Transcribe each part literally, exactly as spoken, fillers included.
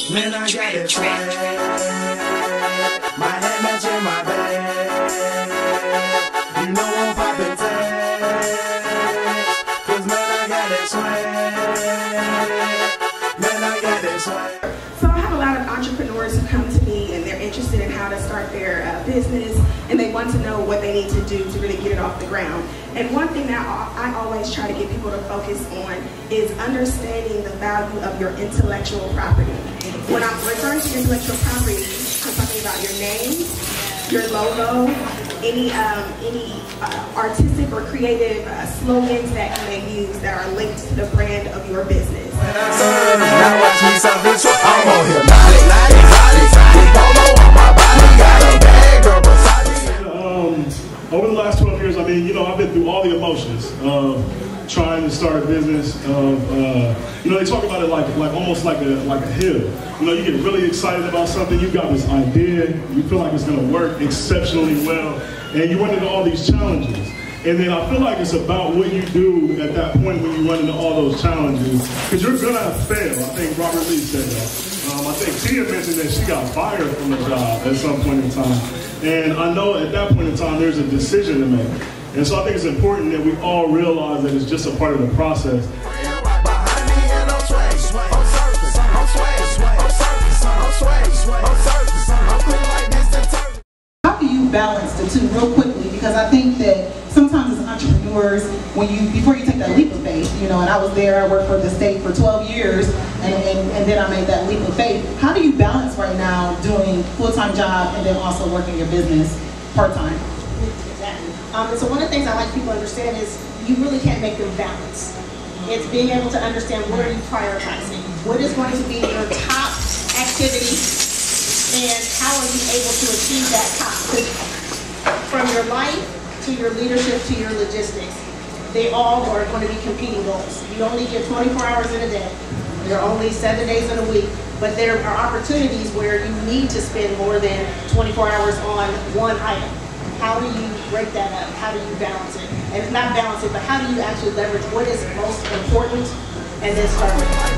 Man, I got it swag. My head matching my bag. You know I'm poppin' tags. Cause man, I got it swag. Man, I got it swag. So I have a lot of entrepreneurs who come to me and they're interested in how to start their uh, business, and they want to know what they need to do to really get it off the ground. And one thing that I always try to get people to focus on is understanding the value of your intellectual property. When I'm referring to intellectual property, I'm talking about your name, your logo, any um, any uh, artistic or creative uh, slogans that you may use that are linked to the brand of your business. Now watch me something. I'm on here. Naughty, naughty, naughty, naughty. Polo on my body, got a bag of Versace. Um, over the last twelve years, I mean, you know, I've been through all the emotions of trying to start a business. Of uh, you know, they talk about it like like almost like a like a hill. You know, you get really excited about something. You got this idea. You feel like it's going to work exceptionally well, and you run into all these challenges. And then I feel like it's about what you do at that point when you run into all those challenges, because you're gonna fail. I think Robert Lee said that. Um, I think Tia mentioned that she got fired from the job at some point in time. And I know at that point in time there's a decision to make. And so I think it's important that we all realize that it's just a part of the process. How do you balance the two real quickly? Because I think that sometimes as entrepreneurs, when you before you take that leap of faith, you know, and I was there, I worked for the state for twelve years, and, and, and then I made that leap of faith. How do you balance right now doing full-time job and then also working your business part-time? Exactly. Um, and so one of the things I like people to understand is you really can't make them balance. It's being able to understand what are you prioritizing? What is going to be your top activity, and how are you able to achieve that top? From your life to your leadership to your logistics, they all are going to be competing goals. You only get twenty-four hours in a day. There are only seven days in a week, but there are opportunities where you need to spend more than twenty-four hours on one item. How do you break that up? How do you balance it? And it's not balance it, but how do you actually leverage what is most important and then start with it?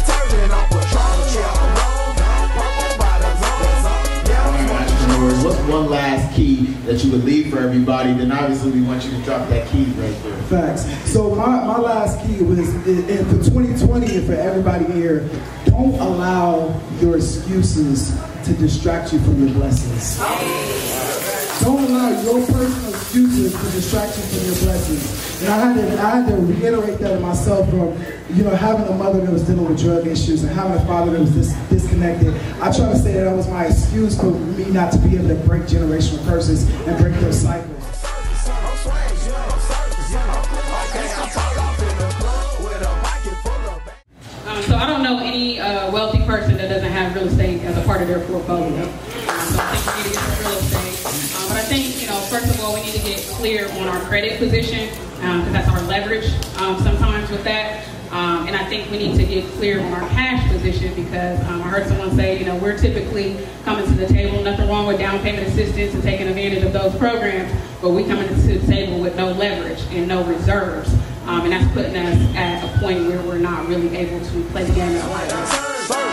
Entrepreneurs, what's one last key that you would leave for everybody? Then obviously we want you to drop that key right there. Facts. So my, my last key was, and for twenty twenty and for everybody here, don't allow your excuses to distract you from your blessings. Don't allow your personal excuses to distract you from your blessings. And I had to, I had to reiterate that to myself from, you know, having a mother that was dealing with drug issues and having a father that was dis disconnected. I try to say that that was my excuse for me not to be able to break generational curses and break those cycles. Um, so I don't know any uh, wealthy person that doesn't have real estate as a part of their portfolio. Um, so I think we need to get some real estate. Um, but I think, you know, first of all, we need to get clear on our credit position, because um, that's our leverage um, sometimes with that. Um, and I think we need to get clear on our cash position, because um, I heard someone say, you know, we're typically coming to the table, nothing wrong with down payment assistance and taking advantage of those programs, but we coming to the table with no leverage and no reserves. Um, and that's putting us at a point where we're not really able to play the game at all.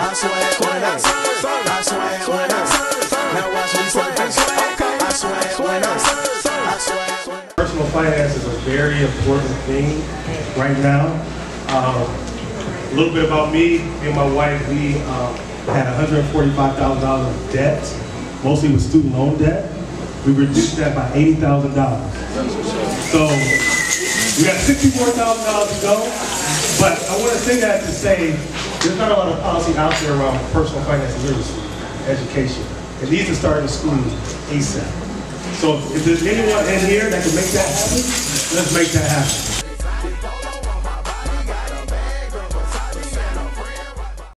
Personal finance is a very important thing right now. Um, a little bit about me, me and my wife, we um, had one hundred forty-five thousand dollars of debt, mostly with student loan debt. We reduced that by eighty thousand dollars. So we got sixty-four thousand dollars to go, but I want to say that to say there's not a lot of policy out there around personal finance literacy, education. It needs to start in school ASAP. So if there's anyone in here that can make that happen, let's make that happen.